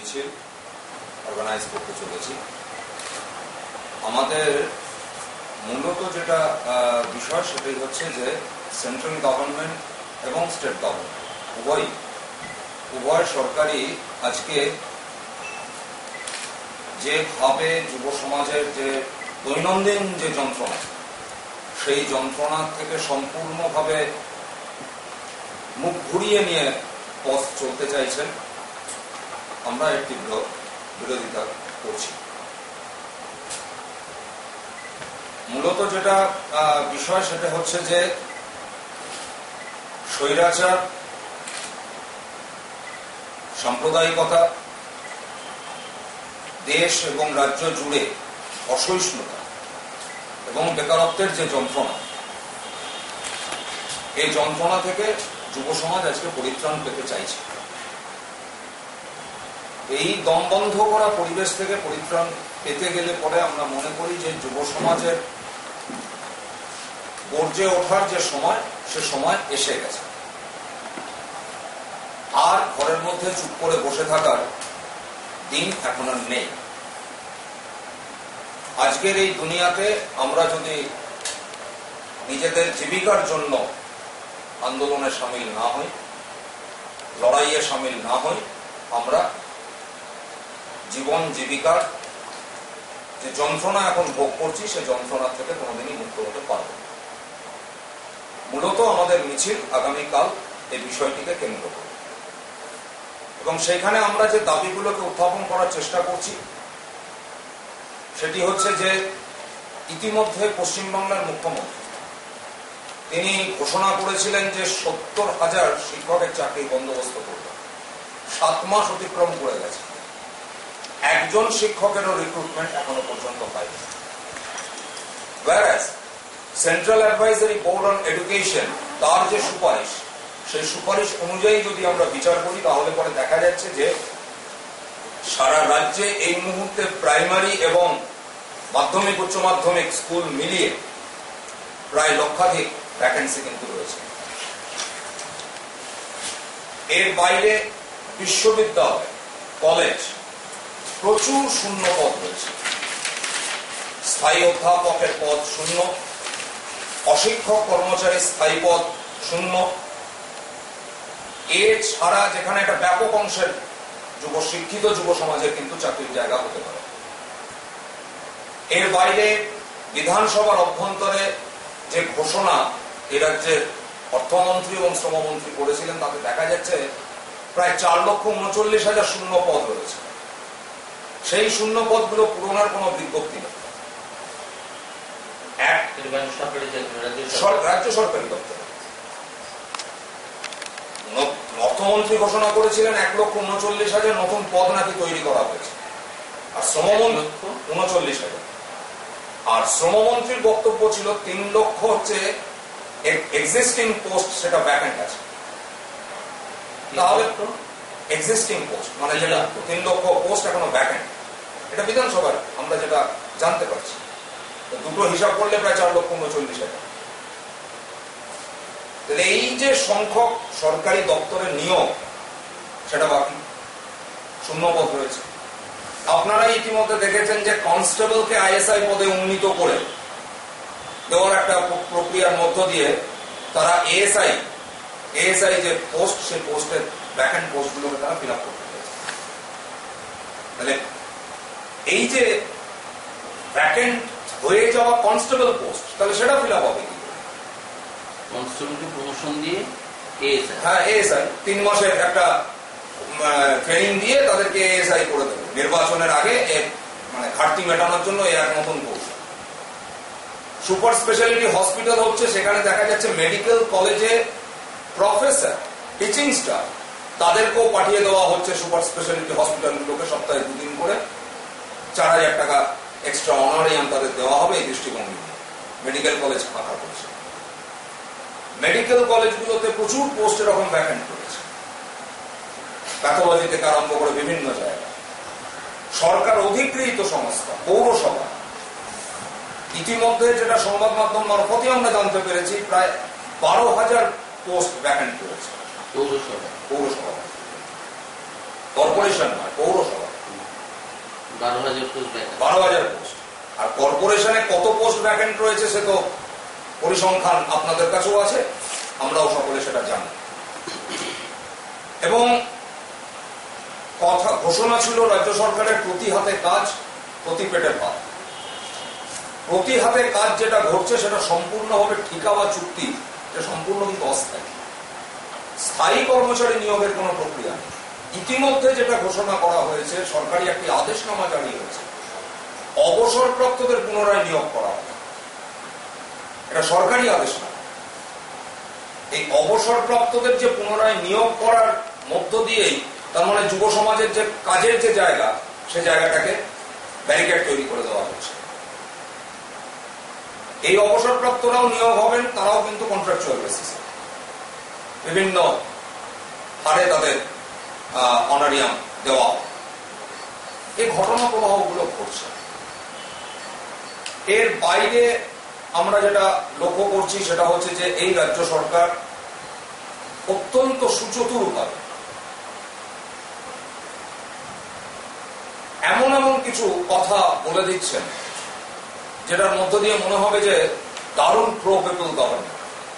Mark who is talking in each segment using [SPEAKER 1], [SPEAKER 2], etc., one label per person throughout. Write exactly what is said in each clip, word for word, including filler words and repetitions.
[SPEAKER 1] মিছিল অর্গানাইজ করতে চলেছি। আমাদের মূলত যেটা বিষয় সেটাই হচ্ছে যে সেন্ট্রাল গভর্নমেন্ট এবং স্টেট গভর্নমেন্ট উভয় উভয় সরকারই আজকে যেভাবে যুব সমাজের যে দৈনন্দিন যে যন্ত্রণা, সেই যন্ত্রণা থেকে সম্পূর্ণভাবে মুখ ঘুরিয়ে নিয়ে পথ চলতে চাইছেন। আমরা এর তীব্র বিরোধিতা করছি। মূলত যেটা বিষয় সেটা হচ্ছে যে স্বৈরাচার, সাম্প্রদায়িকতা, দেশ এবং রাজ্য জুড়ে অসহিষ্ণুতা এবং বেকারত্বের যে যন্ত্রণা, এই যন্ত্রণা থেকে যুব সমাজ আজকে পরিত্রাণ পেতে চাইছে। এই দমবন্ধ করা পরিবেশ থেকে পরিত্রাণ পেতে গেলে পরে আমরা মনে করি যে যুব সমাজের গর্জে ওঠার যে সময়, সে সময় এসে গেছে। আর ঘরের মধ্যে চুপ করে বসে থাকার দিন এখন আর নেই। আজকের এই দুনিয়াতে আমরা যদি নিজেদের জীবিকার জন্য আন্দোলনে সামিল না হই, লড়াইয়ে সামিল না হই, আমরা জীবন জীবিকার যে যন্ত্রণা এখন ভোগ করছি, সে যন্ত্রণা থেকে কোনোদিনই মুক্ত হতে পারব না। মূলত আমাদের মিছিল আগামীকাল এই বিষয়টিকে কেন্দ্র করে, এবং সেখানে আমরা যে দাবিগুলোকে উত্থাপন করার চেষ্টা করছি সেটি হচ্ছে যে ইতিমধ্যে পশ্চিমবাংলার মুখ্যমন্ত্রী তিনি ঘোষণা করেছিলেন যে সত্তর হাজার শিক্ষকের চাকরির বন্দোবস্ত করবেন। সাত মাস অতিক্রম করে গেছে, একজন শিক্ষকেরও রিক্রুটমেন্ট এখনো পর্যন্ত হয়নি। whereas central advisory board on education তার যে সুপারিশ, সেই সুপারিশ অনুযায়ী যদি আমরা বিচার করি তাহলে পরে দেখা যাচ্ছে যে সারা রাজ্যে এই মুহূর্তে প্রাইমারি এবং মাধ্যমিক উচ্চ মাধ্যমিক স্কুল মিলিয়ে প্রায় লক্ষাধিক ভ্যাকেন্সি কিন্তু রয়েছে। এর বাইরে বিশ্ববিদ্যালয়, কলেজ প্রচুর শূন্য পদ রয়েছে। স্থায়ী অধ্যাপকের পদ শূন্য, অশিক্ষক কর্মচারী স্থায়ী পদ শূন্য। এছাড়া যেখানে একটা ব্যাপক অংশের যুব শিক্ষিত যুব সমাজের কিন্তু চাকরির জায়গা হতে পারে। এর বাইরে বিধানসভার অভ্যন্তরে যে ঘোষণা এ রাজ্যের অর্থমন্ত্রী এবং শ্রমমন্ত্রী করেছিলেন, তাতে দেখা যাচ্ছে প্রায় চার লক্ষ উনচল্লিশ হাজার শূন্য পদ রয়েছে। সেই শূন্য পদগুলো পূরণের কোন বিজ্ঞপ্তি নেই। রাজ্য সরকারি দপ্তরে অর্থমন্ত্রী ঘোষণা করেছিলেন এক লক্ষ উনচল্লিশ হাজার নতুন পদ নাকি তৈরি করা হয়েছে, আর শ্রমমন্ত্রী উনচল্লিশ হাজার। আর শ্রমমন্ত্রীর বক্তব্য ছিল তিন লক্ষ হচ্ছে এক্সিস্টিং পোস্ট, সেটা ভ্যাকেন্ট আছে। তাহলে এক্সিস্টিং পোস্ট মানে যেটা তিন লক্ষ পোস্ট এখনো ভ্যাকেন্ট, এটা বিধানসভার আমরা যেটা জানতে পারছি। দুটো হিসাব করলে প্রায় চার লক্ষ উনচল্লিশ হাজার। এই যে সংখ্যক সরকারি দপ্তরের নিয়োগ, সেটা বাকি শূন্য পদ রয়েছে। আপনারা ইতিমধ্যে দেখেছেন যে কনস্টেবলকে আইএসআই পদে উন্নীত করে দেওয়ার একটা প্রক্রিয়ার মধ্য দিয়ে তারা এএসআই এএসআই যে পোস্ট, সেই পোস্টের ভ্যাকেন্ট পোস্টগুলোকে তারা ফিল আপ করতে পেরেছে। তাহলে এই যে ভ্যাকেন্ট হয়ে যাওয়া কনস্টেবল পোস্ট, তাহলে সেটা ফিল আপ হবে কি?
[SPEAKER 2] কনস্টেবলকে প্রমোশন দিয়ে এএসআই,
[SPEAKER 1] হ্যাঁ এএসআই তিন মাসের একটা ট্রেনিং দিয়ে তাদেরকে এএসআই করে দেবে নির্বাচনের আগে, মানে ঘাটতি মেটানোর জন্য এই এক নতুন কৌশল। সুপার স্পেশালিটি হসপিটাল হচ্ছে, সেখানে দেখা যাচ্ছে মেডিকেল কলেজে প্রফেসর, টিচিং স্টাফ, তাদেরকেও পাঠিয়ে দেওয়া হচ্ছে সুপার স্পেশালিটি হসপিটালগুলোকে সপ্তাহে দুদিন করে চার হাজার টাকা এক্সট্রা অনারিয়াম তাদের দেওয়া হবে। এই দৃষ্টিভঙ্গি মেডিকেল কলেজ ফাঁকা করছে। মেডিকেল কলেজগুলোতে প্রচুর পোস্ট এরকম ভ্যাকেন্ট রয়েছে, প্যাথোলজি থেকে আরম্ভ করে বিভিন্ন জায়গায়। সরকার অধিকৃত সংস্থা পৌরসভা, ইতিমধ্যে যেটা সংবাদ মাধ্যম মারফতই আমরা জানতে পেরেছি, প্রায় বারো হাজার পোস্ট ভ্যাকেন্ট রয়েছে।
[SPEAKER 2] পৌরসভা
[SPEAKER 1] পৌরসভা কর্পোরেশন নয়, পৌরসভা।
[SPEAKER 2] বারো হাজার পোস্ট
[SPEAKER 1] বারো হাজার পোস্ট। আর কর্পোরেশনে কত পোস্ট ভ্যাকেন্ট রয়েছে সে তো পরিসংখ্যান আপনাদের কাছেও আছে, আমরাও সকলে সেটা জানি। এবং কথা ঘোষণা ছিল রাজ্য সরকারের প্রতি হাতে কাজ, প্রতি পেটের ভাত। প্রতি হাতে কাজ যেটা ঘটছে সেটা সম্পূর্ণভাবে ঠিকা বা চুক্তি, এটা সম্পূর্ণ কিন্তু অস্থায়ী। স্থায়ী কর্মচারী নিয়োগের কোন প্রক্রিয়া নেই। ইতিমধ্যে যেটা ঘোষণা করা হয়েছে, সরকারি একটি আদেশনামা জারি হয়েছে, অবসরপ্রাপ্তদের পুনরায় নিয়োগ করা হবে। এটা সরকারি আদেশনামা। এই অবসরপ্রাপ্তদের যে পুনরায় নিয়োগ করার মধ্য দিয়েই তার মানে যুব সমাজের যে কাজের যে জায়গা, সে জায়গাটাকে ব্যারিকেড তৈরি করে দেওয়া হচ্ছে। এই অবসরপ্রাপ্তরাও নিয়োগ হবেন, তারাও কিন্তু কন্ট্রাকচুয়াল বেসিসে বিভিন্ন হারে তাদের অনারিয়াম দেওয়া। এই ঘটনা প্রবাহগুলো ঘটছে। এর বাইরে আমরা যেটা লক্ষ্য করছি সেটা হচ্ছে যে এই রাজ্য সরকার অত্যন্ত সুচতুরভাবে এমন এমন কিছু কথা বলে দিচ্ছেন যেটার মধ্য দিয়ে মনে হবে যে দারুণ প্রো পিপল গভর্নমেন্ট।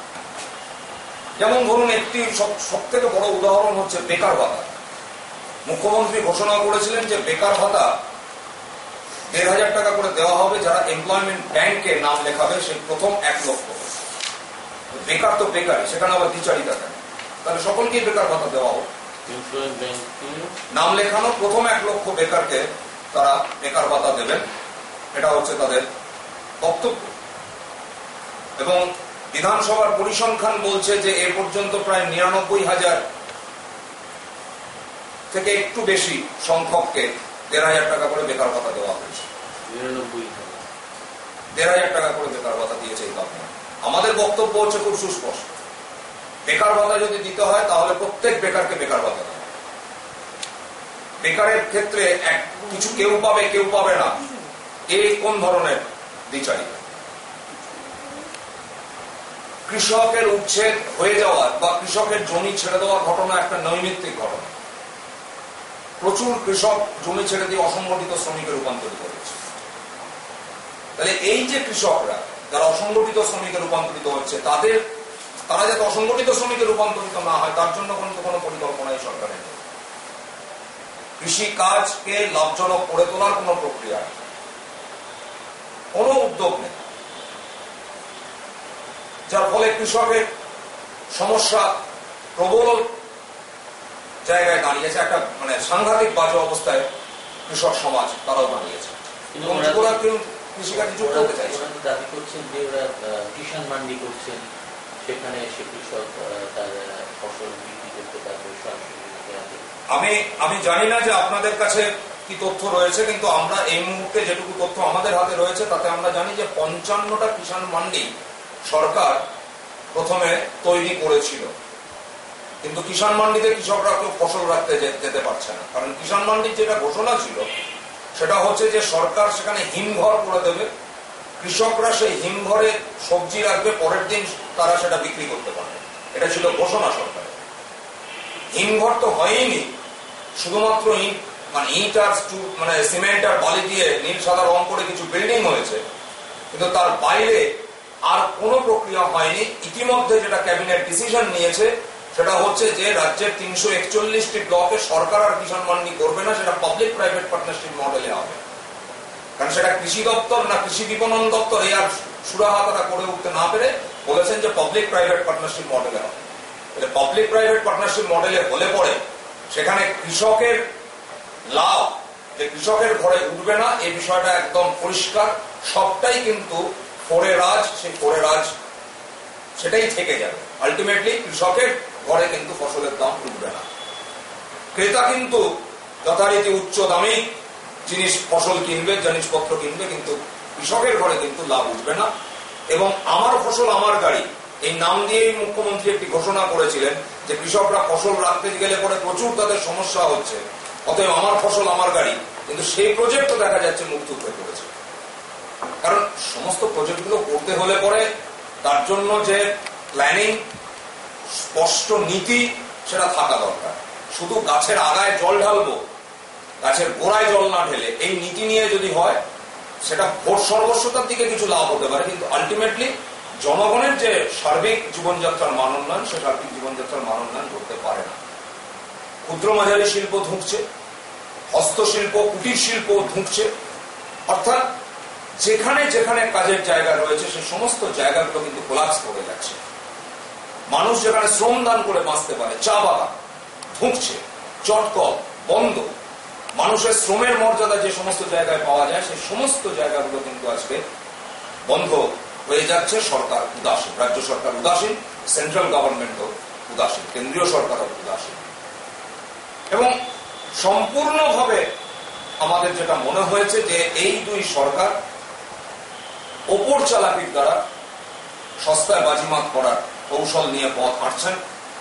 [SPEAKER 1] যেমন ধরুন, একটি সব থেকে বড় উদাহরণ হচ্ছে বেকার ভাতা। মুখ্যমন্ত্রী ঘোষণা করেছিলেন যে বেকার ভাতা দেড় হাজার টাকা করে দেওয়া হবে যারা এমপ্লয়মেন্ট ব্যাংকে নাম লেখাবে, সে প্রথম এক লক্ষ। বেকার তো বেকারই, সেখানে আবার দ্বিচারিতা কেন? তাহলে সকলকেই বেকার ভাতা দেওয়া হোক। নাম লেখানো প্রথম এক লক্ষ বেকারকে তারা বেকার ভাতা দেবেন, এটা হচ্ছে তাদের বক্তব্য। এবং বিধানসভার পরিসংখ্যান বলছে যে এ পর্যন্ত প্রায় নিরানব্বই হাজার থেকে একটু বেশি সংখ্যককে দেড় হাজার টাকা করে বেকার ভাতা দেওয়া হয়েছে। দেড় হাজার টাকা করে বেকার ভাতা দিয়েছে এই গভর্নমেন্ট। আমাদের বক্তব্য হচ্ছে খুব সুস্পষ্ট, বেকার ভাতা যদি দিতে হয় তাহলে প্রত্যেক বেকারকে বেকার ভাতা দেওয়া। বেকারের ক্ষেত্রে এক কিছু কেউ পাবে কেউ পাবে না, এই কোন ধরনের দ্বিচারিতা? কৃষকের উচ্ছেদ হয়ে যাওয়ার বা কৃষকের জমি ছেড়ে দেওয়ার ঘটনা একটা নৈমিত্তিক ঘটনা। প্রচুর কৃষক জমি ছেড়ে দিয়ে অসংগঠিত শ্রমিকে রূপান্তরিত হয়েছে। তাহলে এই যে কৃষকরা যারা অসংগঠিত শ্রমিকে রূপান্তরিত হচ্ছে, তাদের তারা যাতে অসংগঠিত শ্রমিকে রূপান্তরিত না হয় তার জন্য কিন্তু কোনো পরিকল্পনা এই সরকারের নেই। কৃষি কাজকে লাভজনক করে তোলার কোন প্রক্রিয়া, কোনো উদ্যোগ নেই, যার ফলে কৃষকের সমস্যা প্রবল জায়গায় দাঁড়িয়েছে। একটা মানে সাংঘাতিক বাজে অবস্থায় কৃষক সমাজ তারাও দাঁড়িয়েছে। ওরা কেউ কৃষিকাজে যুক্ত হতে চাইছে।
[SPEAKER 2] দাবি করছেন যে ওরা কিষাণ মান্ডি করছেন, সেখানে এসে কৃষক তার ফসল বিক্রি করতে পারবে সরাসরি।
[SPEAKER 1] আমি আমি জানি না যে আপনাদের কাছে কি তথ্য রয়েছে, কিন্তু আমরা এই মুহূর্তে যেটুকু তথ্য আমাদের হাতে রয়েছে তাতে আমরা জানি যে পঞ্চান্নটা কিষাণ মান্ডি সরকার প্রথমে তৈরি করেছিল, কিন্তু কিষাণ মান্ডিতে কৃষকরা কেউ ফসল রাখতে যেতে পারছে না। কারণ কিষাণ মান্ডির যেটা ঘোষণা ছিল সেটা হচ্ছে যে সরকার সেখানে হিমঘর করে দেবে, কৃষকরা সেই হিমঘরে সবজি রাখবে, পরের দিন তারা সেটা বিক্রি করতে পারবে। এটা ছিল ঘোষণা সরকারের। হিমঘর তো হয়নি, শুধুমাত্র ইট মানে ইট আর মানে সিমেন্ট আর বালি দিয়ে নীল সাদা রং করে কিছু বিল্ডিং হয়েছে, কিন্তু তার বাইরে আর কোনো প্রক্রিয়া হয়নি। ইতিমধ্যে যেটা ক্যাবিনেট ডিসিশন নিয়েছে সেটা হচ্ছে যে রাজ্যের তিনশো একচল্লিশটি ব্লকে সরকার আর কিষাণ মান্ডি করবে না, সেটা পাবলিক প্রাইভেট পার্টনারশিপ মডেলে হবে। কারণ সেটা কৃষি দপ্তর না কৃষি বিপণন দপ্তর এই আর সুরাহাতারা করে উঠতে না পেরে বলেছেন যে পাবলিক প্রাইভেট পার্টনারশিপ মডেলে হবে। পাবলিক প্রাইভেট পার্টনারশিপ মডেলে হলে পরে সেখানে কৃষকের লাভ যে কৃষকের ঘরে উঠবে না, এই বিষয়টা একদম পরিষ্কার। সবটাই কিন্তু ফোরে রাজ, সেই ফোরে রাজ সেটাই থেকে যাবে। আলটিমেটলি কৃষকের ঘরে কিন্তু ফসলের দাম উঠবে না। ক্রেতা কিন্তু যথারীতি উচ্চ দামি জিনিস ফসল কিনবে, জিনিসপত্র কিনবে, কিন্তু কৃষকের ঘরে কিন্তু লাভ উঠবে না। এবং আমার ফসল আমার গাড়ি এই নাম দিয়েই মুখ্যমন্ত্রী একটি ঘোষণা করেছিলেন যে কৃষকরা ফসল রাখতে গেলে পরে প্রচুর তাদের সমস্যা হচ্ছে, অতএব আমার ফসল আমার গাড়ি, কিন্তু সেই প্রজেক্টও দেখা যাচ্ছে মুক্ত হয়ে পড়েছে। কারণ সমস্ত প্রজেক্টগুলো করতে হলে পরে তার জন্য যে প্ল্যানিং, স্পষ্ট নীতি সেটা থাকা দরকার। শুধু গাছের আগায় জল ঢালবো গাছের গোড়ায় জল না ঢেলে এই নীতি নিয়ে যদি হয়, সেটা ভোট সর্বস্বতার দিকে কিছু লাভ হতে পারে, কিন্তু আলটিমেটলি জনগণের যে সার্বিক জীবনযাত্রার মান উন্নয়ন, সে সার্বিক জীবনযাত্রার মান উন্নয়ন করতে পারে না। ক্ষুদ্র মাঝারি শিল্প ধুঁকছে, হস্তশিল্প, কুটির শিল্প ধুঁকছে, অর্থাৎ যেখানে যেখানে কাজের জায়গা রয়েছে সে সমস্ত জায়গাগুলো কিন্তু কোলাপস করে যাচ্ছে। মানুষ যেখানে শ্রম দান করে বাঁচতে পারে, চা বাগান ধুঁকছে, চটকল বন্ধ। মানুষের শ্রমের মর্যাদা যে সমস্ত জায়গায় পাওয়া যায় সেই সমস্ত জায়গাগুলো কিন্তু আজকে বন্ধ হয়ে যাচ্ছে। সরকার উদাসীন, রাজ্য সরকার উদাসীন, সেন্ট্রাল গভর্নমেন্টও উদাসীন, কেন্দ্রীয় সরকারও উদাসীন। এবং সম্পূর্ণভাবে আমাদের যেটা মনে হয়েছে যে এই দুই সরকার ওপর চালাকির দ্বারা সস্তায় বাজিমাত করার কৌশল নিয়ে পথ হাঁটছেন।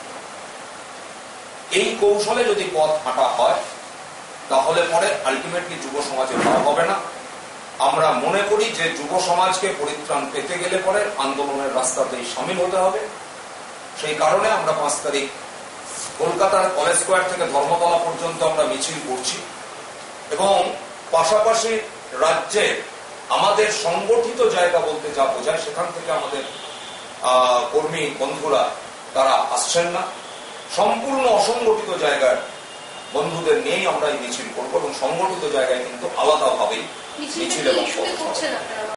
[SPEAKER 1] এই কৌশলে যদি পথ হাঁটা হয় তাহলে পরে আলটিমেটলি যুব সমাজের লাভ হবে না। আমরা মনে করি যে যুব সমাজকে পরিত্রাণ পেতে গেলে পরে আন্দোলনের রাস্তাতেই সামিল হতে হবে। সেই কারণে আমরা পাঁচ তারিখ কলকাতার কলেজ স্কোয়ার থেকে ধর্মতলা পর্যন্ত আমরা মিছিল করছি এবং পাশাপাশি রাজ্যে আমাদের সংগঠিত জায়গা বলতে যা বোঝায় সেখান থেকে আমাদের কর্মী বন্ধুরা তারা আসছেন না। সম্পূর্ণ অসংগঠিত জায়গার বন্ধুদের নিয়েই আমরা এই মিছিল করবো এবং সংগঠিত জায়গায় কিন্তু আলাদাভাবেই মিছিল এবং